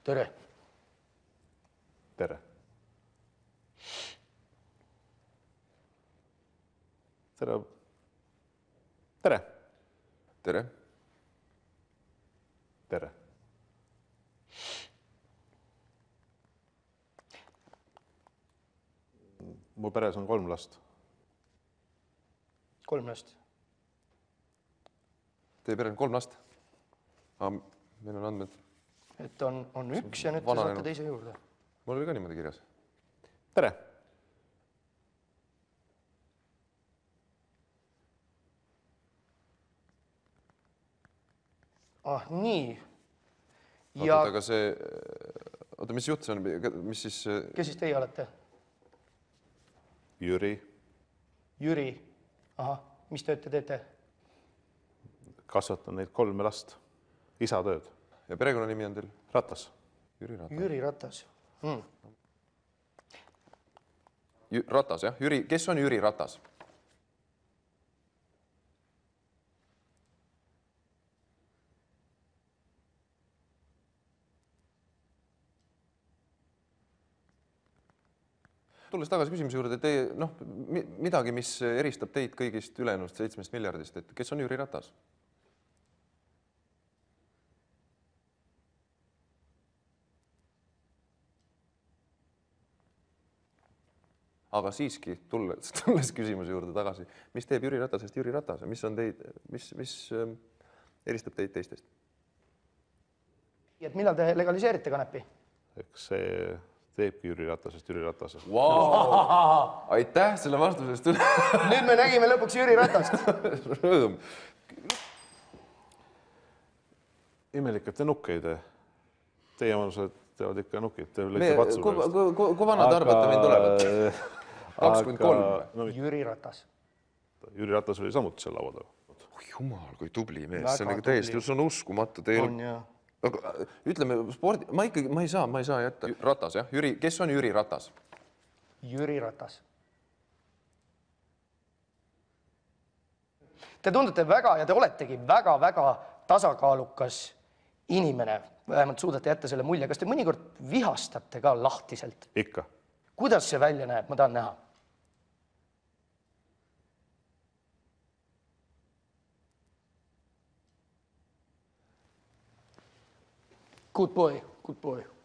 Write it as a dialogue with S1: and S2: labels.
S1: Tere.
S2: Tere. Tere. Tere.
S3: Tere.
S2: Tere. Mu peres on 3 last.
S1: 3 last.
S3: Teie perel on 3 last? Meil on andmed.
S1: Et on üks ja nüüd te saate teise juurde.
S3: Mul oli ka niimoodi kirjas.
S2: Tere.
S1: Nii.
S3: Aga see... Oota, mis jutt see on? Mis siis...
S1: Kes siis teie olete?
S2: Jüri.
S1: Jüri. Ahah, mis tööd te teete?
S2: Kasvatan neid 3 last. Isa tööd.
S3: Ja perekonnanimi on teil?
S2: Ratas.
S3: Jüri Ratas.
S1: Jüri Ratas.
S3: Ratas, jah? Kes on Jüri Ratas? Tulles tagasi küsimuse juurde, teie, midagi, mis eristab teid kõigist ülejäänud 7 miljardist, et kes on Jüri Ratas? Aga siiski, tulles küsimuse juurde tagasi, mis teeb Jüri Ratasest Jüri Ratas? Mis eristab teid teistest?
S1: Et millal te legaliseerite kanepi?
S2: Eks see teebki Jüri Ratasest Jüri Ratasest.
S3: Wow! Aitäh selle vastusest!
S1: Nüüd me nägime lõpuks Jüri Ratast.
S3: Rõõm.
S2: Imelik, et te nukke ei tee. Teie manused teevad ikka nukid.
S3: Kui vanad arvate mind olevat? 23.
S1: Jüri Ratas.
S2: Jüri Ratas oli samuti seal laua taga.
S3: Jumal, kui tubli mees. See on täiesti, see on uskumatu.
S1: On jah.
S3: Aga ütleme, spordi... Ma ei saa jätta. Ratas, jah? Kes on Jüri Ratas?
S1: Jüri Ratas. Te tundute väga ja te oletegi väga tasakaalukas inimene. Vähemalt suudate jätta selle mulje. Kas te mõnikord vihastate ka lahtiselt?
S2: Ikka.
S1: Kuidas see välja näeb? Ma tahan näha. Good boy, good boy.